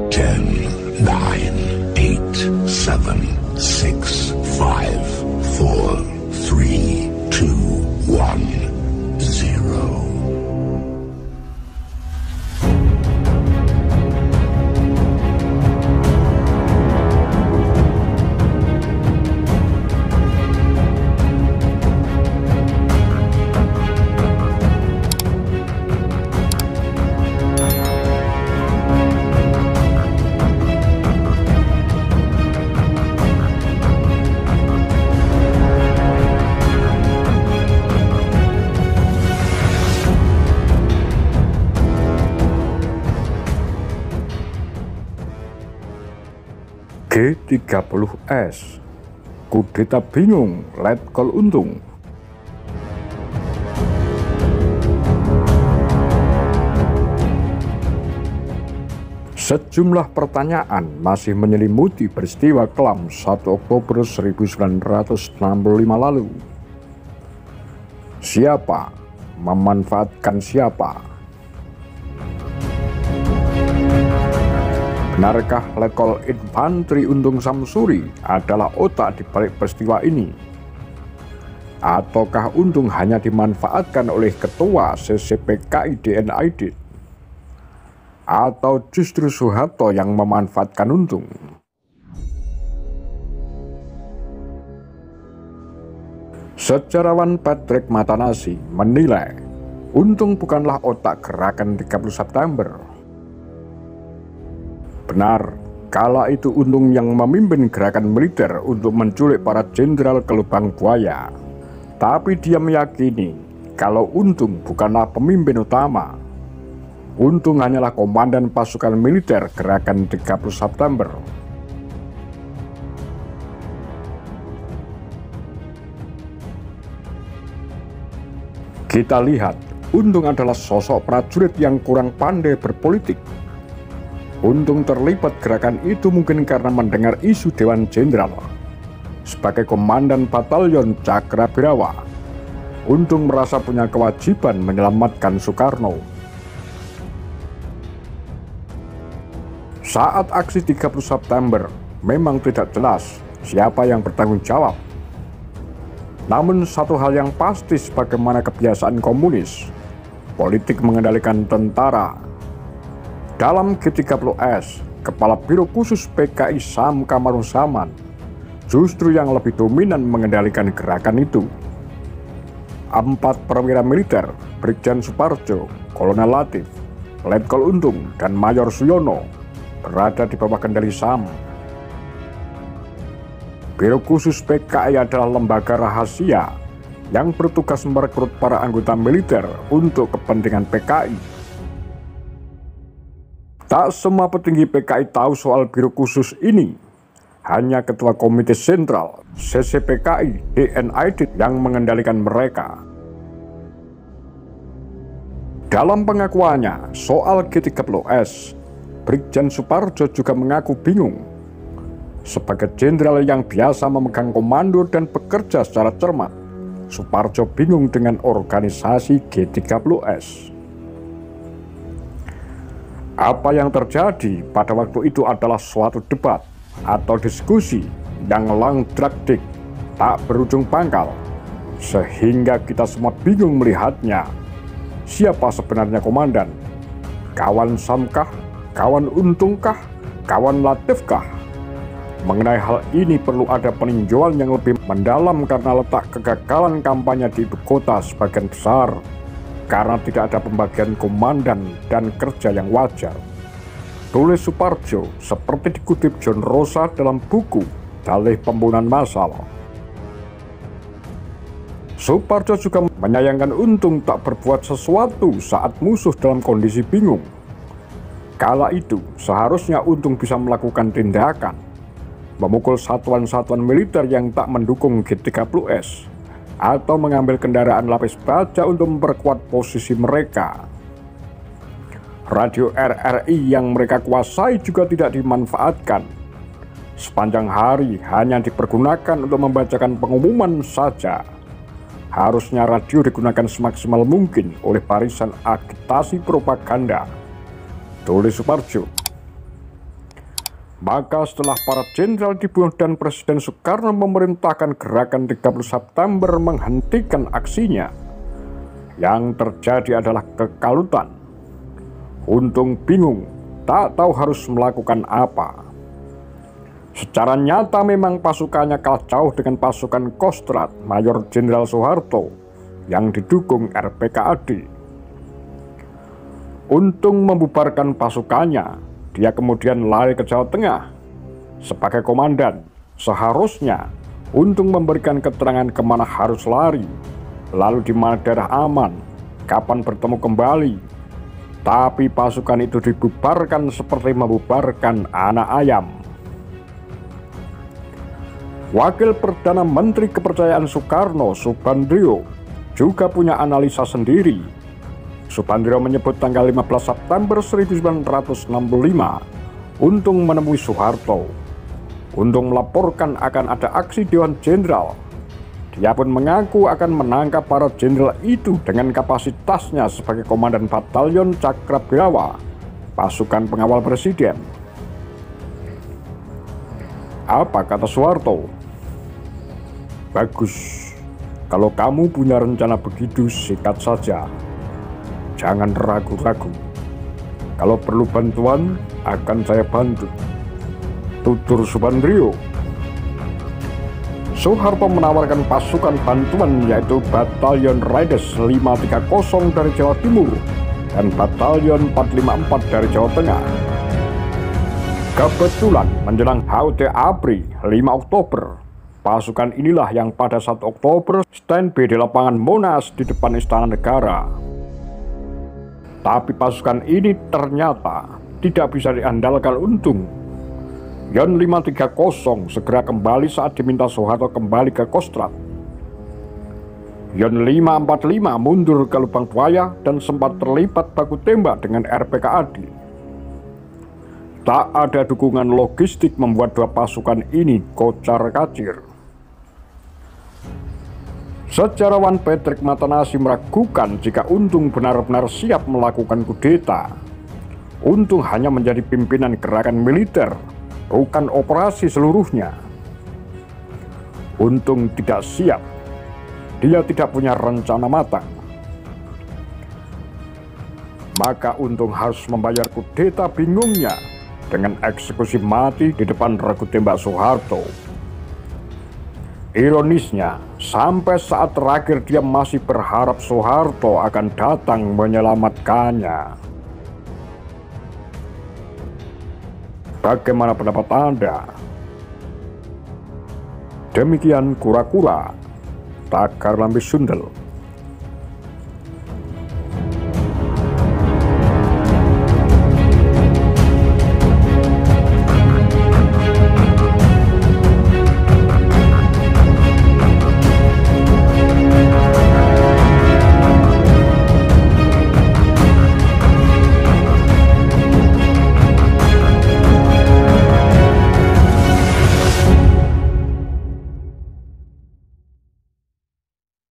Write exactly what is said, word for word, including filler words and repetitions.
ten, nine, eight, seven, six, five, four, three, two, one, zero. G tiga puluh S, kudeta bingung, Letkol Untung. Sejumlah pertanyaan masih menyelimuti peristiwa kelam satu Oktober seribu sembilan ratus enam puluh lima lalu. Siapa memanfaatkan siapa? Benarkah Letkol Infantri Untung Samsuri adalah otak di balik peristiwa ini? Ataukah Untung hanya dimanfaatkan oleh Ketua C C P K I D N Aidit? Atau justru Soeharto yang memanfaatkan Untung? Sejarawan Patrick Matanasi menilai Untung bukanlah otak gerakan tiga puluh September. Benar, kala itu Untung yang memimpin gerakan militer untuk menculik para jenderal ke lubang buaya. Tapi dia meyakini kalau Untung bukanlah pemimpin utama. Untung hanyalah komandan pasukan militer gerakan tiga puluh September. Kita lihat, Untung adalah sosok prajurit yang kurang pandai berpolitik. Untung terlibat gerakan itu mungkin karena mendengar isu Dewan Jenderal. Sebagai komandan batalion Cakrabirawa, Untung merasa punya kewajiban menyelamatkan Soekarno. Saat aksi tiga puluh September, memang tidak jelas siapa yang bertanggung jawab. Namun satu hal yang pasti sebagaimana kebiasaan komunis, politik mengendalikan tentara. Dalam G tiga puluh S, Kepala Biro Khusus P K I Sam Kamaruzzaman justru yang lebih dominan mengendalikan gerakan itu. Empat perwira militer, Brigjen Suparjo, Kolonel Latif, Letkol Untung, dan Mayor Suyono berada di bawah kendali Sam. Biro Khusus P K I adalah lembaga rahasia yang bertugas merekrut para anggota militer untuk kepentingan P K I. Tak semua petinggi P K I tahu soal biro khusus ini. Hanya Ketua Komite Sentral C C P K I D N Aidit yang mengendalikan mereka. Dalam pengakuannya soal G tiga puluh S, Brigjen Suparjo juga mengaku bingung. Sebagai jenderal yang biasa memegang komando dan bekerja secara cermat, Suparjo bingung dengan organisasi G tiga puluh S. Apa yang terjadi pada waktu itu adalah suatu debat atau diskusi yang langdrakdik, tak berujung pangkal, sehingga kita semua bingung melihatnya. Siapa sebenarnya komandan? Kawan Samkah? Kawan Untungkah? Kawan Latifkah? Mengenai hal ini perlu ada peninjauan yang lebih mendalam karena letak kegagalan kampanye di ibu kota sebagian besar karena tidak ada pembagian komandan dan kerja yang wajar. Tulis Suparjo seperti dikutip John Rosa dalam buku Dalih Pembunuhan Massal. Suparjo juga menyayangkan Untung tak berbuat sesuatu saat musuh dalam kondisi bingung. Kala itu seharusnya Untung bisa melakukan tindakan, memukul satuan-satuan militer yang tak mendukung G tiga puluh S, atau mengambil kendaraan lapis baja untuk memperkuat posisi mereka. Radio R R I yang mereka kuasai juga tidak dimanfaatkan. Sepanjang hari hanya dipergunakan untuk membacakan pengumuman saja. Harusnya radio digunakan semaksimal mungkin oleh barisan agitasi propaganda. Tulis Suparjo. Maka setelah para jenderal dibunuh dan Presiden Soekarno memerintahkan gerakan tiga puluh September menghentikan aksinya, yang terjadi adalah kekalutan. Untung bingung, tak tahu harus melakukan apa. Secara nyata memang pasukannya kalah jauh dengan pasukan Kostrad Mayor Jenderal Soeharto yang didukung R P K A D. Untung membubarkan pasukannya, dia kemudian lari ke Jawa Tengah. Sebagai komandan, seharusnya Untung memberikan keterangan kemana harus lari, lalu di mana daerah aman, kapan bertemu kembali. Tapi pasukan itu dibubarkan seperti membubarkan anak ayam. Wakil Perdana Menteri Kepercayaan Soekarno, Subandrio, juga punya analisa sendiri. Subandrio menyebut tanggal lima belas September seribu sembilan ratus enam puluh lima, Untung menemui Soeharto. Untung melaporkan akan ada aksi Dewan Jenderal. Dia pun mengaku akan menangkap para jenderal itu dengan kapasitasnya sebagai Komandan Batalion Cakrabrawa, pasukan pengawal Presiden. Apa kata Soeharto? Bagus, kalau kamu punya rencana begitu sikat saja. Jangan ragu-ragu. Kalau perlu bantuan, akan saya bantu, tutur Subandrio. Soeharto menawarkan pasukan bantuan yaitu Batalion Raides lima tiga nol dari Jawa Timur dan Batalion empat lima empat dari Jawa Tengah. Kebetulan menjelang H U T ABRI lima Oktober, pasukan inilah yang pada satu Oktober standby di lapangan Monas di depan Istana Negara. Tapi pasukan ini ternyata tidak bisa diandalkan Untung. Yon lima tiga nol segera kembali saat diminta Soeharto kembali ke Kostrad. Yon lima empat lima mundur ke Lubang Buaya dan sempat terlibat baku tembak dengan R P K A D. Tak ada dukungan logistik membuat dua pasukan ini kocar-kacir. Sejarawan Patrick Matanasi meragukan jika Untung benar-benar siap melakukan kudeta. Untung hanya menjadi pimpinan gerakan militer, bukan operasi seluruhnya. Untung tidak siap. Dia tidak punya rencana matang. Maka Untung harus membayar kudeta bingungnya dengan eksekusi mati di depan regu tembak Soeharto. Ironisnya, sampai saat terakhir dia masih berharap Soeharto akan datang menyelamatkannya. Bagaimana pendapat Anda? Demikian kura-kura, Takar Lambe Sundel.